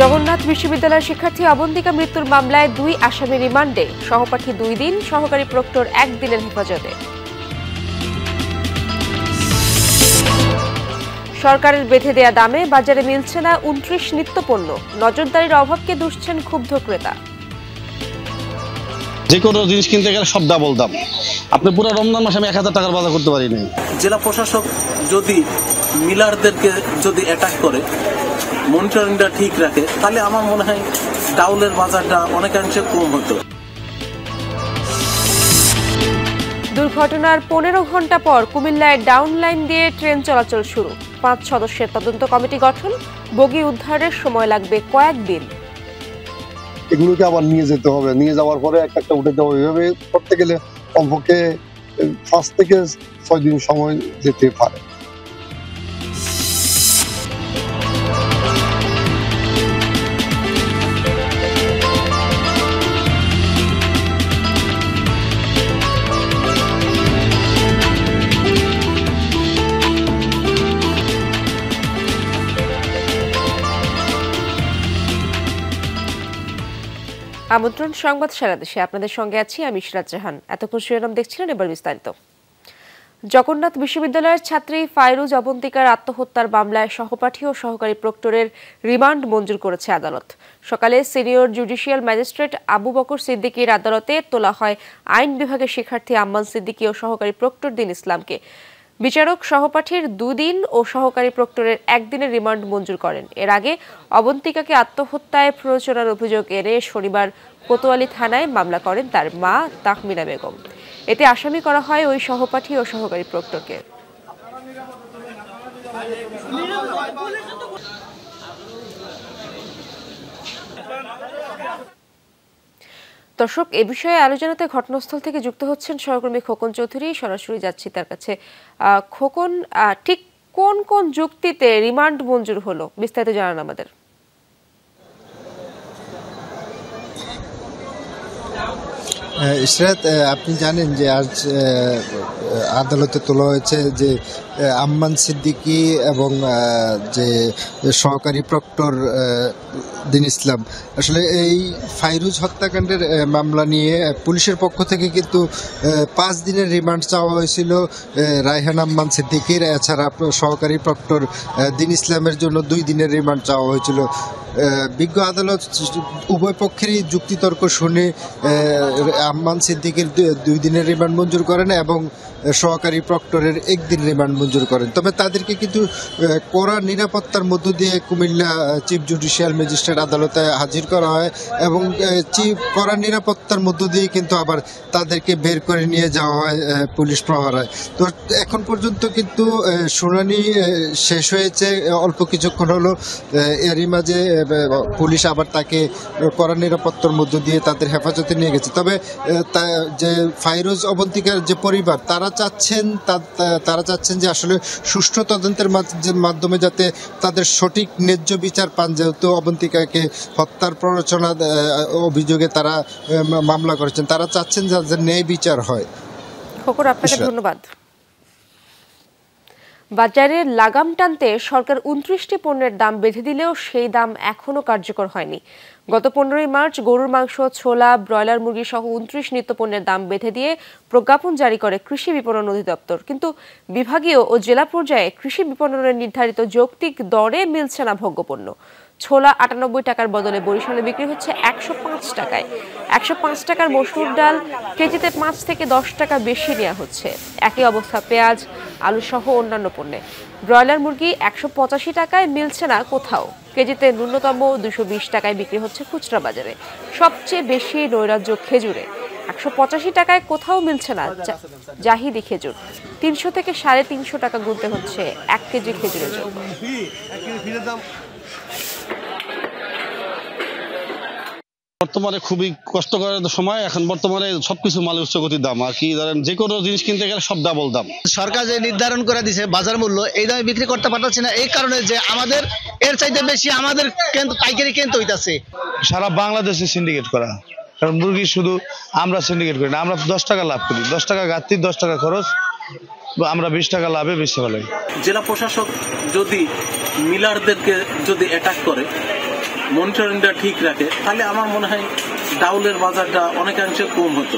জগন্নাথ বিশ্ববিদ্যালয়ের শিক্ষার্থী অবন্তিকা মৃত্যুর মামলায় 2 আসামি রিমান্ডে, সহপাঠী 2 দিন, সহকারী প্রক্টর 1 দিনের হেফাজতে। সরকারের বেঁধে দেয়া দামে বাজারে মিলছে না 29 নিত্যপণ্য, নজরদারির অভাবকে দুষছেন ক্ষুব্ধ ক্রেতা। যে কোনো জিনিস কিনতে গেলে সব ডাবল দাম। আপনি পুরো রমজান মাসে আমি 1000 টাকার বাজার করতে পারি নাই। জেলা প্রশাসক যদি মিলারদেরকে যদি অ্যাটাক করে, মনিটরিংটা ঠিক রাখে, তাহলে আমার মনে হয় ডাউলের বাজারটা অনেকাংশে কম হতো। দুর্ঘটনার 15 ঘন্টা পর কুমিল্লায় ডাউন লাইন দিয়ে ট্রেন চলাচল শুরু। 5 সদস্যের তদন্ত কমিটি গঠন, বগি উদ্ধারের সময় লাগবে কয়েকদিন। এগুলোকে আবার নিয়ে যেতে হবে, নিয়ে যাওয়ার পরে একটা উঠে দেওয়া এইভাবে করতে গেলে কমপক্ষে 5 থেকে 6 দিন সময় যেতে পারে। আমন্ত্রণ সংবাদ সারাদেশে, আপনাদের সঙ্গে আছি আমি ইশরাত জাহান। এতক্ষণ শিরোনাম দেখছিলেন, এবার বিস্তারিত। জগন্নাথ বিশ্ববিদ্যালয়ের ছাত্রী ফাইরুজ অবন্তিকার আত্মহত্যার মামলায় সহপাঠী ও সহকারী প্রক্টরের রিমান্ড মঞ্জুর করেছে আদালত। সকালে senior judicial magistrate Abu Bakar সিদ্দিকীর আদালতে তোলা হয় আইন বিভাগের শিক্ষার্থী আম্মান সিদ্দিকী ও সহকারী প্রক্টর দিন ইসলামকে। বিচারক সহপাঠীর 2 দিন ও সহকারী প্রক্টরের 1 দিনের রিমান্ড মঞ্জুর করেন। এর আগে অবন্তিকাকে আত্মহত্যায় প্ররোচনার অভিযোগ এনে শনিবার কোতোয়ালি থানায় মামলা করেন তার মা তাহমিনা বেগম। এতে আসামি করা হয় ওই সহপাঠী ও সহকারী প্রক্টরকে। দর্শক, এ বিষয়ে আলোচনাতে ঘটনাস্থল থেকে যুক্ত হচ্ছেন সহকর্মী খোকন চৌধুরী। সরাসরি যাচ্ছি তার কাছে। খোকন, ঠিক কোন কোন যুক্তিতে রিমান্ড মঞ্জুর হলো, বিস্তারিত জানান আমাদের। ইশরাত, আপনি জানেন যে আজ আদালতে তোলা হয়েছে যে আম্মান সিদ্দিকী এবং যে সহকারী প্রক্টর দিন ইসলাম, আসলে এই ফাইরুজ হত্যাকাণ্ডের মামলা নিয়ে পুলিশের পক্ষ থেকে কিন্তু 5 দিনের রিমান্ড চাওয়া হয়েছিল রায়হান আম্মান সিদ্দিকীর। এছাড়া সহকারী প্রক্টর দিন ইসলামের জন্য 2 দিনের রিমান্ড চাওয়া হয়েছিল। বিজ্ঞ আদালত উভয় পক্ষেরই যুক্তিতর্ক শুনে আম্মান সিদ্দিকীর 2 দিনের রিমান্ড মঞ্জুর করেন এবং সহকারী প্রক্টরের 1 দিন রিমান্ড মঞ্জুর করেন। তবে তাদেরকে কিন্তু কড়া নিরাপত্তার মধ্য দিয়ে কুমিল্লা চিফ জুডিশিয়াল ম্যাজিস্ট্রেট আদালতে হাজির করা হয় এবং কড়া নিরাপত্তার মধ্য দিয়ে কিন্তু আবার তাদেরকে বের করে নিয়ে যাওয়া হয় পুলিশ প্রহরায়। তো এখন পর্যন্ত কিন্তু শুনানি শেষ হয়েছে, অল্প কিছুক্ষণ হলো। এরই মাঝে পুলিশ আবার তাকে কড়া নিরাপত্তার মধ্য দিয়ে তাদের হেফাজতে নিয়ে গেছে। তবে যে ফাইরুজ অবন্তিকার যে পরিবার, তারা চাচ্ছেন যে আসলে সুষ্ঠু তদন্তের মাধ্যমে যাতে তাদের সঠিক ন্যায্য বিচার পান, যেহেতু অবন্তিকাকে হত্যার প্ররোচনা অভিযোগে তারা মামলা করেছেন। তারা চাচ্ছেন যে ন্যায় বিচার হয়। খোকন, আপনাকে ধন্যবাদ। বাজারে লাগাম টানতে সরকার 29টি পণ্যের দাম বেঁধে দিলেও সেই দাম এখনো কার্যকর হয়নি। গত 15 মার্চ গরুর মাংস, ছোলা, ব্রয়লার মুরগি সহ 29 নিত্যপণ্যের দাম বেঁধে দিয়ে প্রজ্ঞাপন জারি করে কৃষি বিপণন অধিদপ্তর। কিন্তু বিভাগীয় ও জেলা পর্যায়ে কৃষি বিপণনের নির্ধারিত যৌক্তিক দরে মিলছে না ভোগ্যপণ্য। ছোলা 98 টাকার বদলে বরিশালে বিক্রি হচ্ছে 105 টাকায়। 105 টাকার মসুর ডাল কেজিতে 5 থেকে 10 টাকা বেশি নেওয়া হচ্ছে। একই অবস্থা পেঁয়াজ, আলু সহ অন্যান্য পণ্যে। ব্রয়লার মুরগি 185 টাকায় মিলছে না কোথাও। কেজিতে ন্যূনতম 220 টাকায় বিক্রি হচ্ছে খুচরা বাজারে। সবচেয়ে বেশি নৈরাজ্য খেজুরে। 185 টাকায় কোথাও মিলছে না জাহিদি খেজুর। 300 থেকে 350 টাকা গুনতে হচ্ছে 1 কেজি খেজুরের জন্য। বর্তমানে খুবই কষ্টকর সময়। এখন বর্তমানে সবকিছু মালের উচ্চগতির দাম, আর কি ধরেন যে কোনো জিনিস কিনতে গেলে সব ডাবল দাম। সরকার যে নির্ধারণ করে দিয়েছে বাজার মূল্য, এই দামে বিক্রি করতে পারছে না, এই কারণে যে আমাদের এর চাইতে বেশি আমাদের পাইকারি কিনতে হইতাছে। সারা বাংলাদেশে সিন্ডিকেট করা, কারণ মুরগি শুধু আমরা সিন্ডিকেট করি না, আমরা 10 টাকা লাভ করি, 10 টাকা ঘাটতি, 10 টাকা খরচ, আমরা 20 টাকা লাভে বেশি ভালো। জেলা প্রশাসক যদি মিলারদেরকে যদি অ্যাটাক করে, মনিটরিংটা ঠিক রাখে তাহলে আমার মনে হয় ডাউলের বাজারটা অনেকাংশে কম হতো।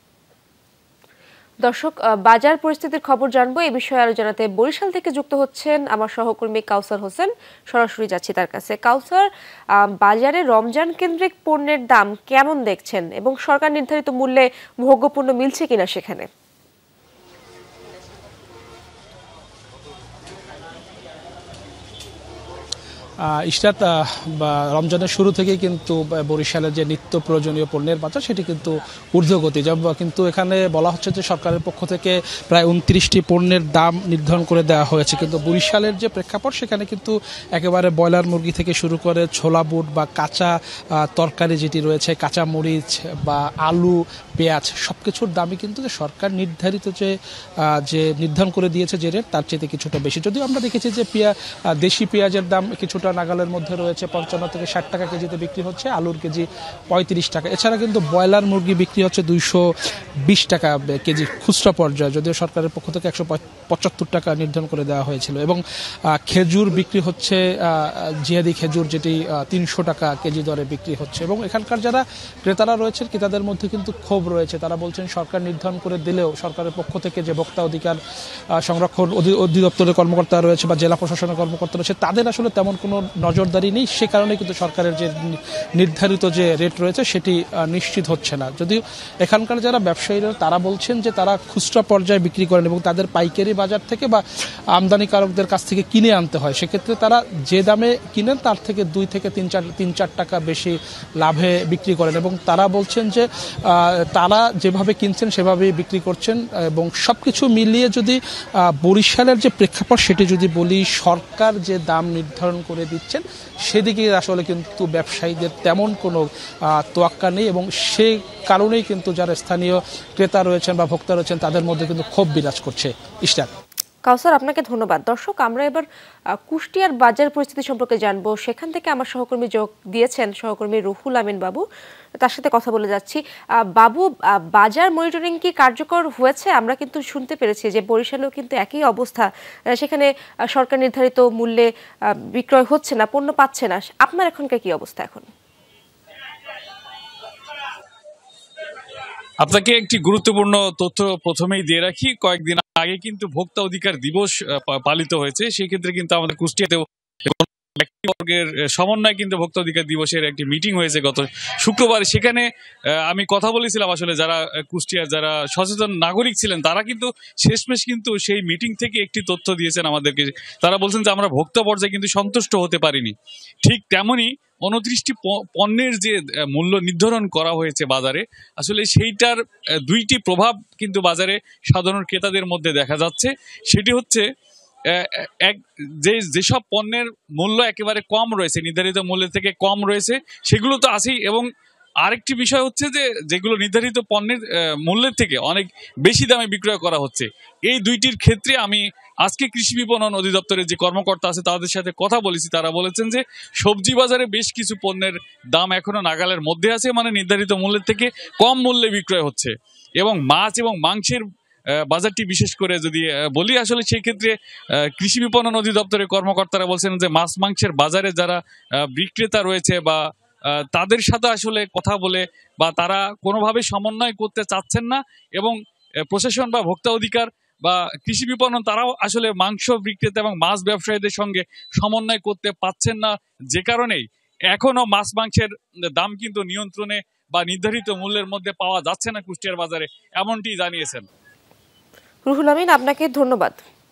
দর্শক, বাজার পরিস্থিতির খবর জানবো এই বিষয়ে আরো জানাতে বরিশাল থেকে যুক্ত হচ্ছেন আমার সহকর্মী কাউসার হোসেন। সরাসরি যাচ্ছি তার কাছে। কাউসার, বাজারে রমজান কেন্দ্রিক পণ্যের দাম কেমন দেখছেন এবং সরকার নির্ধারিত মূল্যে ভোগ্যপণ্য মিলছে কিনা সেখানে? ইশরাত, রমজানের শুরু থেকেই কিন্তু বরিশালের যে নিত্য প্রয়োজনীয় পণ্যের বাজার সেটি কিন্তু ঊর্ধ্বগতি, কিন্তু এখানে বলা হচ্ছে যে সরকারের পক্ষ থেকে প্রায় 29টি পণ্যের দাম নির্ধারণ করে দেওয়া হয়েছে। কিন্তু বরিশালের যে প্রেক্ষাপট সেখানে কিন্তু একেবারে ব্রয়লার মুরগি থেকে শুরু করে ছোলা বুট বা কাঁচা তরকারি যেটি রয়েছে, কাঁচা মরিচ বা আলু, পেঁয়াজ সবকিছুর দামই কিন্তু সরকার নির্ধারিত যে নির্ধারণ করে দিয়েছে যে রেট তার চেয়ে কিছুটা বেশি। যদিও আমরা দেখেছি যে দেশি পেঁয়াজের দাম কিছুটা নাগালের মধ্যে রয়েছে, 55 থেকে 60 টাকা কেজিতে বিক্রি হচ্ছে, আলুর কেজি 35 টাকা। এছাড়া কিন্তু ব্রয়লার মুরগি বিক্রি হচ্ছে 220 টাকা কেজি খুচরা পর্যায়ে, যদিও সরকারের পক্ষ থেকে 175 টাকা নির্ধারণ করে দেওয়া হয়েছিল। এবং খেজুর বিক্রি হচ্ছে, জিয়াদি খেজুর যেটি 300 টাকা কেজি দরে বিক্রি হচ্ছে। এবং এখানকার যারা ক্রেতারা রয়েছেন ক্রেতাদের মধ্যে কিন্তু ক্ষোভ রয়েছে। তারা বলছেন সরকার নির্ধারণ করে দিলেও সরকারের পক্ষ থেকে যে ভোক্তা অধিকার সংরক্ষণ অধিদপ্তরের কর্মকর্তা রয়েছে বা জেলা প্রশাসনের কর্মকর্তা রয়েছে তাদের আসলে তেমন কোনো নজরদারি নেই, সে কারণে কিন্তু সরকারের যে নির্ধারিত যে রেট রয়েছে সেটি নিশ্চিত হচ্ছে না। যদিও এখানকার যারা ব্যবসায়ীরা তারা বলছেন যে তারা খুচরা পর্যায়ে বিক্রি করেন এবং তাদের পাইকারি বাজার থেকে বা আমদানিকারকদের কাছ থেকে কিনে আনতে হয়। সেক্ষেত্রে তারা যে দামে কিনেন তার থেকে 2 থেকে 3-4 টাকা বেশি লাভে বিক্রি করেন এবং তারা বলছেন যে তারা যেভাবে কিনছেন সেভাবেই বিক্রি করছেন। এবং সবকিছু মিলিয়ে যদি বরিশালের যে প্রেক্ষাপট সেটি যদি বলি, সরকার যে দাম নির্ধারণ করে দিচ্ছেন সেদিকে আসলে কিন্তু ব্যবসায়ীদের তেমন কোনো তোয়াক্কা নেই এবং সে কারণেই কিন্তু যারা স্থানীয় ক্রেতা রয়েছেন বা ভোক্তা রয়েছেন তাদের মধ্যে কিন্তু ক্ষোভ বিরাজ করছে। ইশরাত, কাউসার, আপনাকে ধন্যবাদ। দর্শক, আমরা এবার কুষ্টিয়ার বাজার পরিস্থিতি সম্পর্কে জানবো। সেখান থেকে আমার সহকর্মী যোগ দিয়েছেন, সহকর্মী রুহুল আমিন বাবু, তার সাথে কথা বলে যাচ্ছি। বাবু, বাজার মনিটরিং কি কার্যকর হয়েছে? আমরা কিন্তু শুনতে পেরেছি যে বরিশালেও কিন্তু একই অবস্থা, সেখানে সরকার নির্ধারিত মূল্যে বিক্রয় হচ্ছে না, পণ্য পাচ্ছে না। আপনার এখনকার কি অবস্থা? এখন আপনাকে একটি গুরুত্বপূর্ণ তথ্য প্রথমেই দিয়ে রাখি। কয়েকদিন আগে কিন্তু ভোক্তা অধিকার দিবস পালিত হয়েছে। সেই ক্ষেত্রে কিন্তু আমাদের কুষ্টিয়াতেও ব্যক্তিবর্গের সমন্বয় কিন্তু ভোক্তা অধিকার দিবসের একটি মিটিং হয়েছে গত শুক্রবার। সেখানে আমি কথা বলেছিলাম, আসলে যারা কুষ্টিয়ার যারা সচেতন নাগরিক ছিলেন তারা কিন্তু শেষমেশ কিন্তু সেই মিটিং থেকে একটি তথ্য দিয়েছেন আমাদেরকে। তারা বলছেন যে আমরা ভোক্তা পর্যায়ে কিন্তু সন্তুষ্ট হতে পারিনি। ঠিক তেমনই 29টি পণ্যের যে মূল্য নির্ধারণ করা হয়েছে বাজারে, আসলে সেইটার 2টি প্রভাব কিন্তু বাজারে সাধারণ ক্রেতাদের মধ্যে দেখা যাচ্ছে। সেটি হচ্ছে যেসব পণ্যের মূল্য একেবারে কম রয়েছে, নির্ধারিত মূল্যের থেকে কম রয়েছে, সেগুলো তো আছেই। এবং আরেকটি বিষয় হচ্ছে যে যেগুলো নির্ধারিত পণ্যের মূল্যের থেকে অনেক বেশি দামে বিক্রয় করা হচ্ছে। এই 2টির ক্ষেত্রে আমি আজকে কৃষি বিপণন অধিদপ্তরের যে কর্মকর্তা আছে তাদের সাথে কথা বলেছি। তারা বলেছেন যে সবজি বাজারে বেশ কিছু পণ্যের দাম এখনো নাগালের মধ্যে আছে, মানে নির্ধারিত মূল্যের থেকে কম মূল্যে বিক্রয় হচ্ছে। এবং মাছ এবং মাংসের বাজারটি বিশেষ করে যদি বলি, আসলে সেই ক্ষেত্রে কৃষি বিপণন অধিদপ্তরের কর্মকর্তারা বলছেন যে মাছ মাংসের বাজারে যারা বিক্রেতা রয়েছে বা তাদের সাথে আসলে কথা বলে বা তারা কোনোভাবে সমন্বয় করতে চাচ্ছেন না এবং প্রশাসন বা ভোক্তা অধিকার বা কৃষি বিপণন তারাও আসলে মাংস বিক্রেতা এবং মাছ ব্যবসায়ীদের সঙ্গে সমন্বয় করতে পারছেন না, যে কারণেই এখনো মাছ মাংসের দাম কিন্তু নিয়ন্ত্রণে বা নির্ধারিত মূল্যের মধ্যে পাওয়া যাচ্ছে না কুষ্টিয়ার বাজারে, এমনটি জানিয়েছেন। রুহুল আমিন, আপনাকে ধন্যবাদ।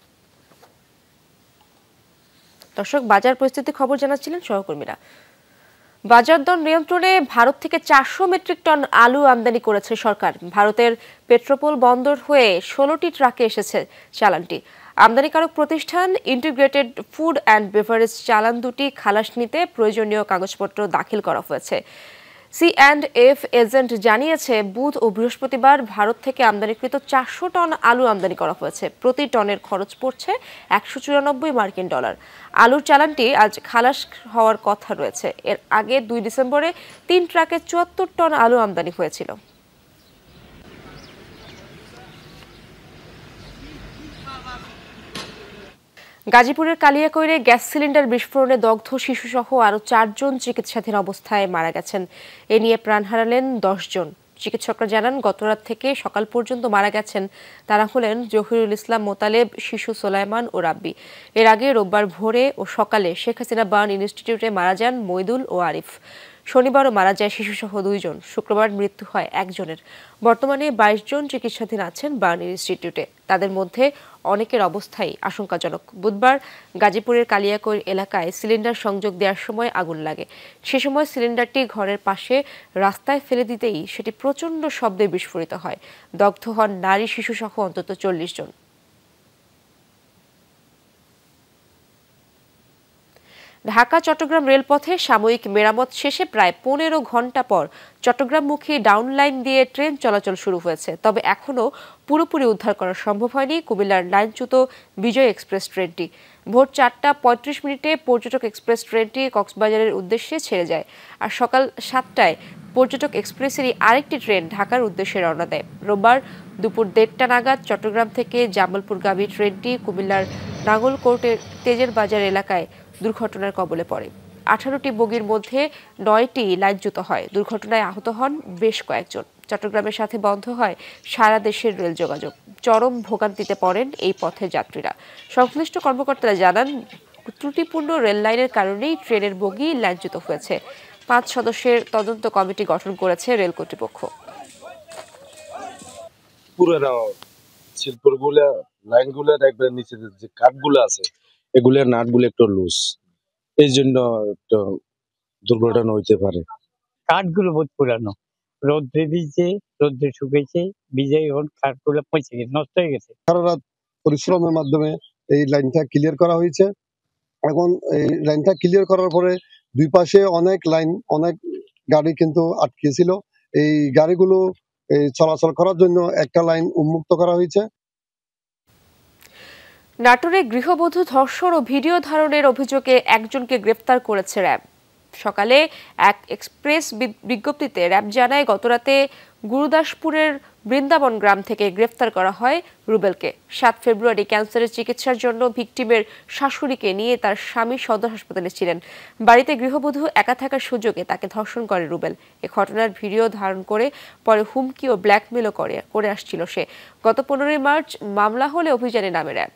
দর্শক, বাজার পরিস্থিতি খবর জানাচ্ছিলেন সহকর্মীরা। বাজার দর নিয়ন্ত্রণে ভারত থেকে 400 মেট্রিক টন আলু আমদানি করেছে সরকার। ভারতের পেট্রোপোল বন্দর হয়ে 16টি ট্রাকে এসেছে চালানটি। আমদানিকারক প্রতিষ্ঠান ইন্টিগ্রেটেড ফুড অ্যান্ড বেভারেজ চালান দুটি খালাস নিতে প্রয়োজনীয় কাগজপত্র দাখিল করা হয়েছে। C&F এজেন্ট জানিয়েছে বুধ ও বৃহস্পতিবার ভারত থেকে আমদানিকৃত 400 টন আলু আমদানি করা হয়েছে। প্রতি টনের খরচ পড়ছে $194। আলুর চালানটি আজ খালাস হওয়ার কথা রয়েছে। এর আগে 2 ডিসেম্বরে 3 ট্রাকে 74 টন আলু আমদানি হয়েছিল। গাজীপুরের কালিয়াকৈরে গ্যাস সিলিন্ডার বিস্ফোরণে দগ্ধ শিশুসহ আরও 4 জন চিকিৎসাধীন অবস্থায় মারা গেছেন। এ নিয়ে প্রাণ হারালেন 10 জন। চিকিৎসকরা জানান, গতরাত থেকে সকাল পর্যন্ত মারা গেছেন তারা হলেন জহিরুল ইসলাম মোতালেব, শিশু সোলাইমান ও রাব্বি। এর আগে রোববার ভোরে ও সকালে শেখ হাসিনা বার্ন ইনস্টিটিউটে মারা যান মইদুল ও আরিফ। শনিবারও মারা যায় শিশুসহ 2 জন। শুক্রবার মৃত্যু হয় 1 জনের। বর্তমানে 22 জন চিকিৎসাধীন আছেন বার্ন ইনস্টিটিউটে। তাদের মধ্যে অনেকের অবস্থাই আশঙ্কাজনক। বুধবার গাজীপুরের কালিয়াকৈর এলাকায় সিলিন্ডার সংযোগ দেওয়ার সময় আগুন লাগে। সে সময় সিলিন্ডারটি ঘরের পাশে রাস্তায় ফেলে দিতেই সেটি প্রচণ্ড শব্দে বিস্ফোরিত হয়। দগ্ধ হন নারী, শিশুসহ অন্তত 40 জন। ঢাকা চট্টগ্রাম রেলপথে সাময়িক মেরামত শেষে প্রায় 15 ঘন্টা পর চট্টগ্রামমুখী ডাউন লাইন দিয়ে ট্রেন চলাচল শুরু হয়েছে। তবে এখনও পুরোপুরি উদ্ধার করা সম্ভব হয়নি কুমিল্লার লাইনচ্যুত বিজয় এক্সপ্রেস ট্রেনটি। ভোর 4:35 পর্যটক এক্সপ্রেস ট্রেনটি কক্সবাজারের উদ্দেশ্যে ছেড়ে যায়। আর সকাল 7টায় পর্যটক এক্সপ্রেসেরই আরেকটি ট্রেন ঢাকার উদ্দেশ্যে রওনা দেয়। রোববার দুপুর 1:30 নাগাদ চট্টগ্রাম থেকে জামালপুরগামী ট্রেনটি কুমিল্লার নাঙ্গলকোটের তেজের বাজার এলাকায় দুর্ঘটনার কবলে পড়ে। 18টি বগির মধ্যে 9টি লাইনচ্যুত হয়। দুর্ঘটনায় আহত হন বেশ কয়েকজন। চট্টগ্রামের সাথে বন্ধ হয় সারা দেশের রেল যোগাযোগ। চরম ভোগান্তিতে পড়েন এই পথের যাত্রীরা। সংশ্লিষ্ট কর্মকর্তারা জানান, ত্রুটিপূর্ণ রেল লাইনের কারণেই ট্রেনের বগি লাইনচ্যুত হয়েছে। 5 সদস্যের তদন্ত কমিটি গঠন করেছে রেল কর্তৃপক্ষ। পুরোনো শিল্পগুলা লাইনগুলো একবার নিচে যে কাঠগুলো আছে এগুলোর নাটগুলো একটু লুজ, এই জন্য একটু দুর্ঘটনা হইতে পারে। কাঠগুলো বহুত পুরানো, রোদ্রে ভিজে, রোদ্রে শুকেছে, ভিজে এখন কাঠগুলো পচে গেছে, নষ্ট হয়ে গেছে। সারা রাত পরিশ্রমের মাধ্যমে এই লাইনটা ক্লিয়ার করা হয়েছে। এখন এই লাইনটা ক্লিয়ার করার পরে দুই পাশে অনেক গাড়ি কিন্তু আটকে ছিল। এই গাড়িগুলো চলাচল করার জন্য একটা লাইন উন্মুক্ত করা হয়েছে। নাটোরে গৃহবধূ ধর্ষণ ও ভিডিও ধারণের অভিযোগে একজনকে গ্রেফতার করেছে র্যাব। সকালে এক এক্সপ্রেস বিজ্ঞপ্তিতে র্যাব জানায়, গতরাতে গুরুদাসপুরের বৃন্দাবন গ্রাম থেকে গ্রেফতার করা হয় রুবেলকে। 7 ফেব্রুয়ারি ক্যান্সারের চিকিৎসার জন্য ভিকটিমের শাশুড়িকে নিয়ে তার স্বামী সদর হাসপাতালে ছিলেন। বাড়িতে গৃহবধূ একা থাকার সুযোগে তাকে ধর্ষণ করে রুবেল। এ ঘটনার ভিডিও ধারণ করে পরে হুমকি ও ব্ল্যাকমেলও করে আসছিল সে। গত 15 মার্চ মামলা হলে অভিযানে নামে র্যাব।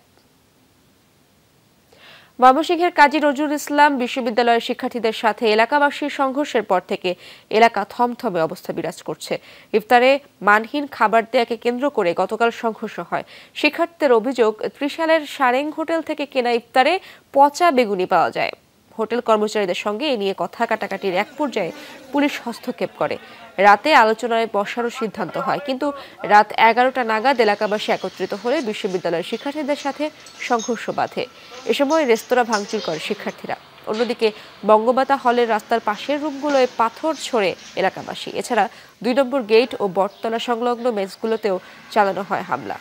ময়মনসিংহের কাজী নজরুল ইসলাম বিশ্ববিদ্যালয়ের শিক্ষার্থীদের সাথে এলাকাবাসীর সংঘর্ষের পর থেকে এলাকা থমথমে অবস্থা বিরাজ করছে। ইফতারে মানহীন খাবার দেয়াকে কেন্দ্র করে গতকাল সংঘর্ষ হয়। শিক্ষার্থীদের অভিযোগ, ত্রিশালের সারেং হোটেল থেকে কেনা ইফতারে পচা বেগুনি পাওয়া যায়। হোটেল কর্মচারীদের সঙ্গে এ নিয়ে কথা কাটাকাটির এক পর্যায়ে পুলিশ হস্তক্ষেপ করে। রাতে আলোচনায় বসারও সিদ্ধান্ত হয়, কিন্তু রাত 11টা নাগাদ এলাকাবাসী একত্রিত হলে বিশ্ববিদ্যালয়ের শিক্ষার্থীদের সাথে সংঘর্ষ বাধে। এ সময় রেস্তোরাঁ ভাঙচুর করে শিক্ষার্থীরা। অন্যদিকে বঙ্গমাতা হলের রাস্তার পাশের রুমগুলোয় পাথর ছোড়ে এলাকাবাসী। এছাড়া 2 নম্বর গেট ও বটতলা সংলগ্ন মেসগুলোতেও চালানো হয় হামলা।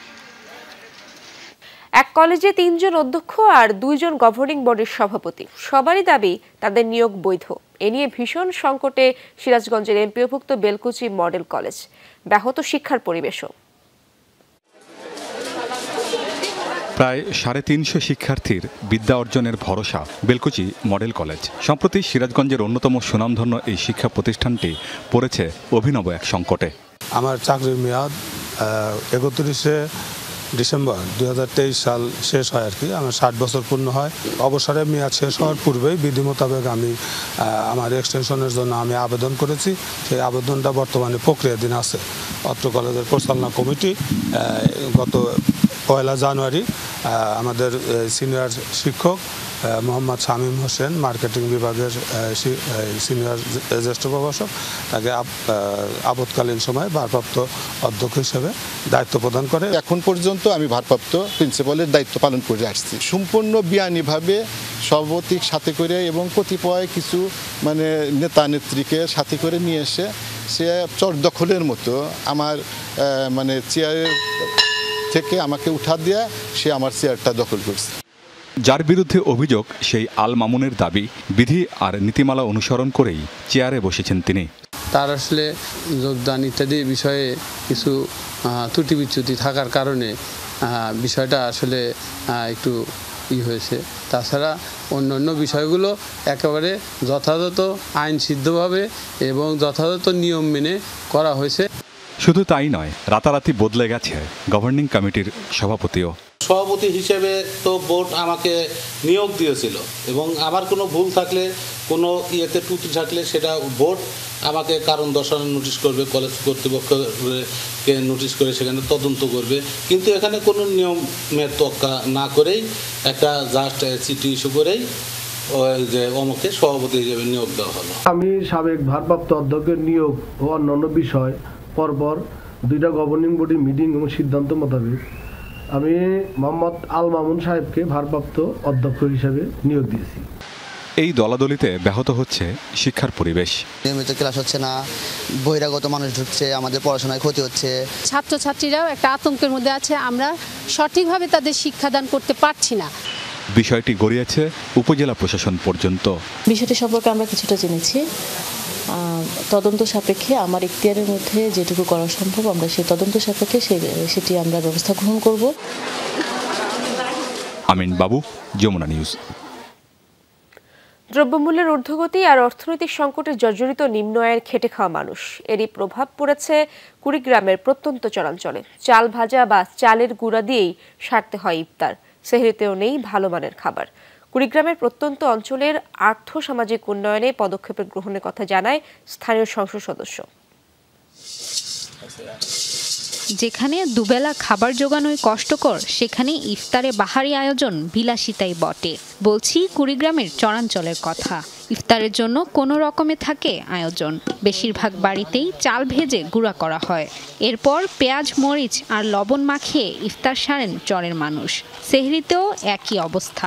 এক কলেজে 3 জন অধ্যক্ষ আর 2 জন গভর্নিং বডির সভাপতি, সবারই দাবি তাদের নিয়োগ বৈধ। এ নিয়ে ভীষণ সংকটে সিরাজগঞ্জের এমপিওভুক্ত বেলকুচি মডেল কলেজ। ব্যাহত শিক্ষার পরিবেশও। প্রায় 350 শিক্ষার্থীর বিদ্যা অর্জনের ভরসা বেলকুচি মডেল কলেজ। সম্প্রতি সিরাজগঞ্জের অন্যতম সুনামধন্য এই শিক্ষা প্রতিষ্ঠানটি পড়েছে অভিনব এক সংকটে। আমার চাকরির মেয়াদ 31শে ডিসেম্বর 2023 সাল শেষ হয় আর কি। আমার 60 বছর পূর্ণ হয়। অবসরের মেয়াদ শেষ হওয়ার পূর্বেই বিধি মোতাবেক আমি আমার এক্সটেনশনের জন্য আমি আবেদন করেছি। সেই আবেদনটা বর্তমানে প্রক্রিয়াধীন আছে। অত্র কলেজের পরিচালনা কমিটি গত 1 জানুয়ারি আমাদের সিনিয়র শিক্ষক মোহাম্মদ শামীম হোসেন, মার্কেটিং বিভাগের সিনিয়র জ্যেষ্ঠ প্রভাষক, তাকে আপৎকালীন সময় ভারপ্রাপ্ত অধ্যক্ষ হিসেবে দায়িত্ব প্রদান করে। এখন পর্যন্ত আমি ভারপ্রাপ্ত প্রিন্সিপালের দায়িত্ব পালন করে আসছি সম্পূর্ণ বিয়ানীভাবে, সভাপতির সাথে করে এবং কতিপয় কিছু নেতা নেত্রীকে সাথে করে নিয়ে এসে সে চর দখলের মতো আমার চেয়ারের থেকে আমাকে উঠা দিয়ে সে আমার চেয়ারটা দখল করছে। যার বিরুদ্ধে অভিযোগ, সেই আল মামুনের দাবি বিধি আর নীতিমালা অনুসরণ করেই চেয়ারে বসেছেন তিনি। তার আসলে যোগদান ইত্যাদি বিষয়ে কিছু ত্রুটি বিচ্যুতি থাকার কারণে বিষয়টা আসলে একটু হয়েছে। তাছাড়া অন্যান্য বিষয়গুলো একেবারে যথাযথ আইন সিদ্ধভাবে এবং যথাযথ নিয়ম মেনে করা হয়েছে। শুধু তাই নয়, রাতারাতি বদলে গেছে গভর্নিং কমিটির সভাপতিও। সভাপতি হিসেবে তো বোর্ড আমাকে নিয়োগ দিয়েছিল এবং আমার কোনো ভুল থাকলে, কোনো ইয়েতে ত্রুটি থাকলে সেটা বোর্ড আমাকে কারণ দর্শানোর নোটিশ করবে, কলেজ কর্তৃপক্ষকে নোটিশ করে সেখানে তদন্ত করবে। কিন্তু এখানে কোনো নিয়মের তোয়াক্কা না করেই একটা জাস্ট চিঠি ইস্যু করেই যে অমুকে সভাপতি হিসেবে নিয়োগ দেওয়া হলো। আমি সাবেক ভারপ্রাপ্ত অধ্যক্ষের নিয়োগ ও অন্যান্য বিষয় পরপর 2টা গভর্নিং বডি মিটিং এবং সিদ্ধান্ত মোতাবেক আমি মোহাম্মদ আল মামুন সাহেবকে ভারপ্রাপ্ত অধ্যক্ষ হিসেবে নিয়োগ দিয়েছি। এই দলাদলিতে ব্যাহত হচ্ছে শিক্ষার পরিবেশ। নিয়মিত ক্লাস হচ্ছে না, বহিরাগত মানুষ ঢুকছে, আমাদের পড়াশোনায় ক্ষতি হচ্ছে। ছাত্রছাত্রীরাও একটা আতঙ্কের মধ্যে আছে, আমরা সঠিকভাবে তাদের শিক্ষাদান করতে পারছি না। বিষয়টি গড়িয়েছে উপজেলা প্রশাসন পর্যন্ত। বিষয়টি সম্পর্কে আমরা কিছুটা জেনেছি। তদন্ত সাপেক্ষে আমার এখতিয়ারের মধ্যে যেটুকু করা সম্ভব আমরা সেই তদন্ত সাপেক্ষে সেটি আমরা ব্যবস্থা গ্রহণ করব। আমিন বাবু, যমুনা নিউজ। দ্রব্যমূল্যের ঊর্ধ্বগতি আর অর্থনৈতিক সংকটে জর্জরিত নিম্ন আয়ের খেটে খাওয়া মানুষ, এরই প্রভাব পড়েছে কুড়িগ্রামের প্রত্যন্ত চরাঞ্চলে। চাল ভাজা বা চালের গুঁড়া দিয়েই সারতে হয় ইফতার, সেহরিতেও নেই ভালো মানের খাবার। কুড়িগ্রামের প্রত্যন্ত অঞ্চলের আর্থ সামাজিক উন্নয়নে পদক্ষেপের গ্রহণের কথা জানায় স্থানীয় সংসদ সদস্য। যেখানে দুবেলা খাবার জোগানোই কষ্টকর, সেখানে ইফতারে বাহারি আয়োজন বিলাসিতাই বটে। বলছি কুড়িগ্রামের চরাঞ্চলের কথা। ইফতারের জন্য কোনো রকমে থাকে আয়োজন। বেশিরভাগ বাড়িতেই চাল ভেজে গুঁড়া করা হয়, এরপর পেঁয়াজ মরিচ আর লবণ মাখিয়ে ইফতার সারেন চরের মানুষ। সেহরিতেও একই অবস্থা।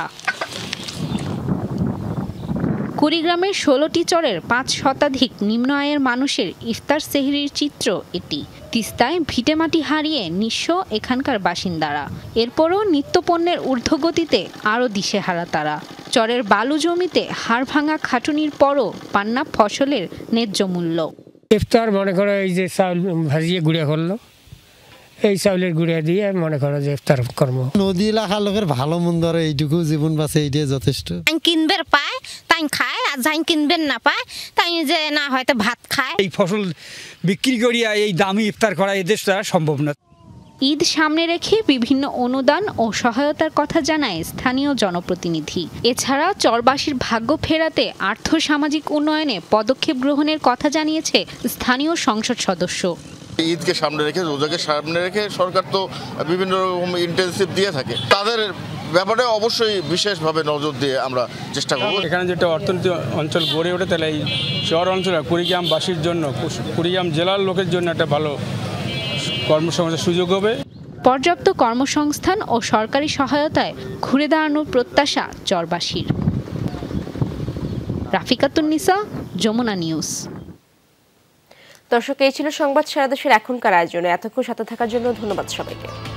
কুড়িগ্রামের 16টি চরের 5 শতাধিক নিম্ন আয়ের মানুষের ইফতার সেহরির চিত্র এটি। তিস্তায় ভিটেমাটি হারিয়ে নিঃস্ব এখানকার বাসিন্দারা। এরপরও নিত্যপণ্যের ঊর্ধ্বগতিতে আরও দিশেহারা তারা। চরের বালু জমিতে হাড় ভাঙা খাটুনির পরও পান না ফসলের ন্যায্য মূল্য। ইফতার মনে করো এই যে চাউল ভাজিয়ে গুঁড়া করলো, এই চাউলের গুঁড়া দিয়ে মনে করো যে ইফতার কর্ম। নদী এলাকার লোকের ভালো মন্দ আর এইটুকু জীবন বাঁচে, এইটাই যথেষ্ট। কিনবেন পায় তাই খায়, আর যাই কিনবেন না পায় তাই যে না হয়তো ভাত খায়। এই ফসল বিক্রি করিয়া এই দামি ইফতার করা এদের দ্বারা সম্ভব না। ঈদ সামনে রেখে বিভিন্ন অনুদান ও সহায়তার কথা জানায় স্থানীয় জনপ্রতিনিধি। এছাড়া চরবাসীর ভাগ্য ফেরাতে আর্থ সামাজিক উন্নয়নে পদক্ষেপ গ্রহণের কথা জানিয়েছে স্থানীয় সংসদ সদস্য। ঈদকে সামনে রেখে, রোজাকে সামনে রেখে সরকার তো বিভিন্ন রকম ইন্টেনসিভ দিয়ে থাকে, তাদের ব্যাপারে অবশ্যই বিশেষভাবে নজর দিয়ে আমরা চেষ্টা করব। এখানে যেটা অর্থনীতি অঞ্চল গড়ে ওঠে, তাহলে এই শহর অঞ্চলে কুড়িগ্রামবাসীর জন্য, কুড়িগ্রাম জেলার লোকের জন্য একটা ভালো কর্মসংস্থানের সুযোগ হবে। পর্যাপ্ত কর্মসংস্থান ও সরকারি সহায়তায় ঘুরে দাঁড়ানোর প্রত্যাশা চরবাসীর। রাফিকাতুন্নিসা, যমুনা নিউজ। দর্শক, এই ছিল সংবাদ সারা দেশের এখনকার আয়োজনে। এতক্ষণ সাথে থাকার জন্য ধন্যবাদ সবাইকে।